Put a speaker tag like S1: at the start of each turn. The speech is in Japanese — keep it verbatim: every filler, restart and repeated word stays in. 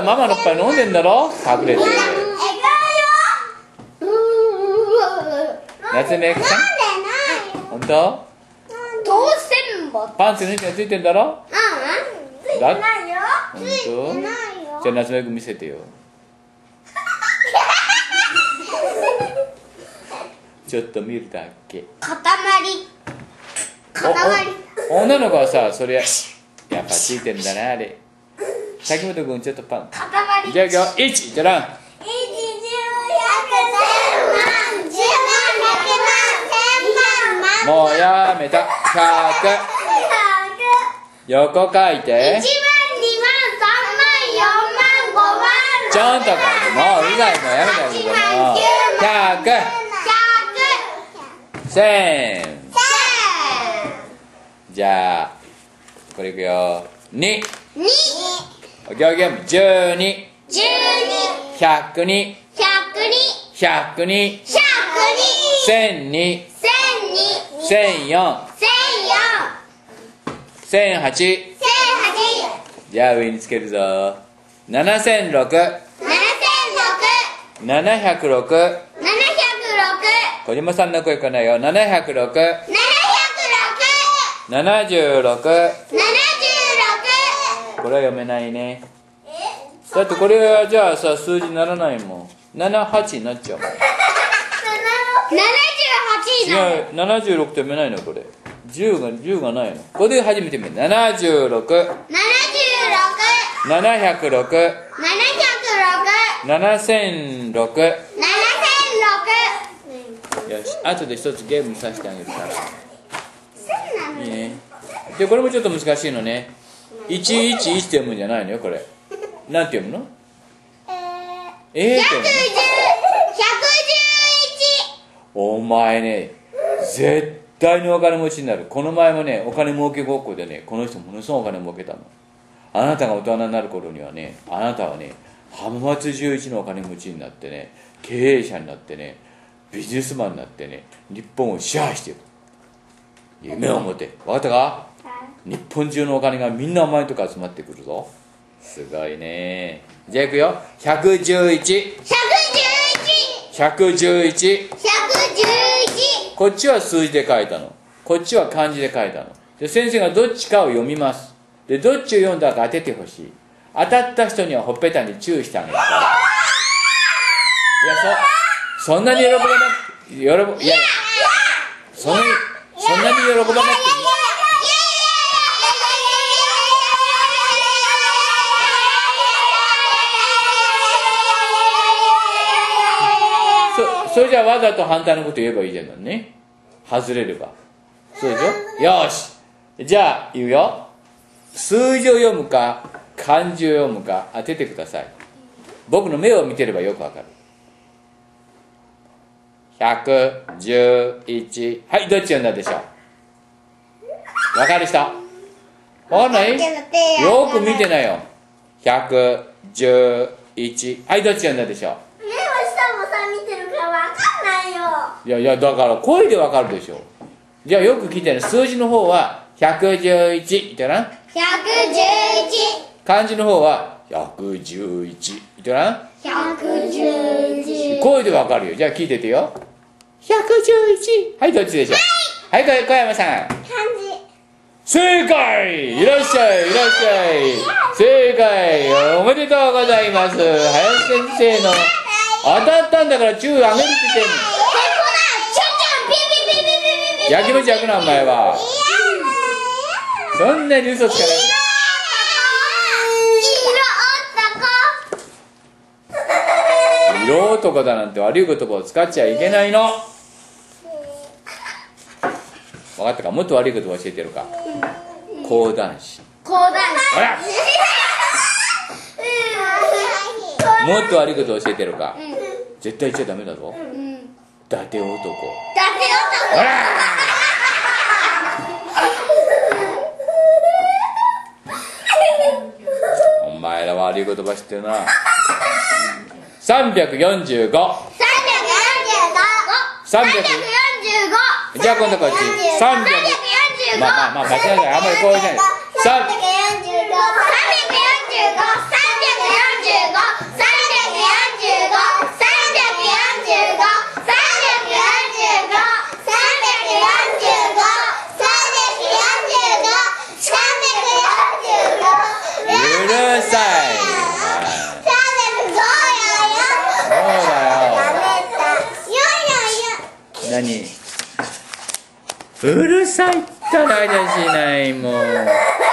S1: たママのおっぱい飲んでんだろ、隠れて。夏目くさん、ほんと？
S2: どうしてんの？
S1: パンツについてんだろ。
S2: うん、ついてないよ。
S1: ほん
S2: ついてないよ。
S1: と？じゃあ夏目くん見せてよ。ちょっと見るだけ。
S2: 塊。塊。
S1: お女の子はさ、それやっぱついてんだな、あれ。滝本君ちょっとパン。
S2: 塊。
S1: じゃあ今日いちじゃらん。もうやめた。ひゃく。横書いて。いちまん、にまん、さんまん、よんまん、ごまん。ちゃんと書いて。もううざい、もうやめたけども。ひゃく。せん。じゃあこれいくよ。に。
S2: に。
S1: オッケーオッケー。じゅうに。
S2: じゅうに。
S1: ひゃくに。
S2: ひゃくに。
S1: ひゃくに。
S2: ひゃくに。
S1: せんに。
S2: せんに。
S1: せんよん。
S2: せんよん。
S1: せんはち。
S2: せんはち。
S1: じゃあ上につけるぞ。ななせんろく。
S2: ななせんろく。
S1: ななひゃくろく。
S2: ななひゃくろく。
S1: 小島さんの声かなよ。ななひゃくろく。
S2: ななひゃくろく。
S1: ななじゅうろく。
S2: ななじゅうろく。
S1: これは読めないね。だってこれはじゃあさ、数字にならないもん。ななはちになっちゃうもん。
S2: ななじゅうはちになる。
S1: 違う、ななじゅうろくって読めないのこれ。じゅうが、じゅうがないの。これで初めて見る。ななじゅうろく。
S2: ななじゅうろく。
S1: ななひゃくろく。
S2: ななひゃくろく。
S1: ななせんろく。
S2: ななせんろく。
S1: よし、後で一つゲームさせてあげるから。
S2: そうなの？
S1: いいね。で、これもちょっと難しいのね。いちいちいちって読むんじゃないのよ、これ。なんて読むの？えー、って読むの？
S2: ひゃくじゅう、ひゃくじゅういち。
S1: お前ね、絶対にお金持ちになる。この前もね、お金儲けごっこでね、この人ものすごいお金儲けたの。あなたが大人になる頃にはね、あなたはね、浜松じゅういちのお金持ちになってね、経営者になってね、ビジネスマンになってね、日本を支配していく。夢を持て。分かったか？日本中のお金がみんなお前のとこ集まってくるぞ。すごいね。じゃあいくよ。ひゃくじゅういち。
S2: ひゃ
S1: ひゃくじゅういち。
S2: くじゅういち。ひゃくじゅういち。
S1: こっちは数字で書いたの。こっちは漢字で書いたの。で、先生がどっちかを読みます。で、どっちを読んだか当ててほしい。当たった人にはほっぺたにチューしてあげるから。いや、そ、そんなに喜ばなくて、喜ば、いやいや、そんなに、そんなに喜ばなくていい。それじゃあわざと反対のこと言えばいいじゃんね。外れれば。そうでしょ。よし。じゃあ言うよ。数字を読むか漢字を読むか当ててください。僕の目を見てればよくわかる。ひゃくじゅういち。はい、どっち読んだでしょう。わかる人？わかんない？よく見てないよ。ひゃくじゅういち。はい、どっち読んだでしょう。いやいや、だから声でわかるでしょ。じゃあよく聞いてね。数字の方はひゃくじゅういち言ってな。
S2: ひゃくじゅういち。
S1: 漢字の方はひゃくじゅういち言ってな。
S2: ひゃくじゅういち。
S1: 声でわかるよ。じゃあ聞いててよ。ひゃくじゅういち。はい、どっちでしょう。はい、はい、小山さん。
S2: 漢字。
S1: 正解。いらっしゃい、いらっしゃい。正解。おめでとうございます。林先生の当たったんだからチューあげるって言ってんの。やきもち焼くなお前は。そんなに嘘つかない。色男だなんて悪い言葉を使っちゃいけないの。分かったか？もっと悪い言葉教えてやるか。講談師。
S2: 講談師。
S1: ほら。もっと悪いこと教えてやるか。絶対言っちゃダメだぞ。伊達男。伊達男。ほら。お前ら悪い言葉知ってるな。さんびゃくよんじゅうご。さんびゃくよんじゅうご。じゃあ今度こっち。さんびゃく。まあまあまあ間違えない。あんまりこうじゃない。さんびゃくよんじゅうご。さんびゃくよんじゅうご。さんびゃくよんじゅうご。 何うるさいったらありゃしないもう。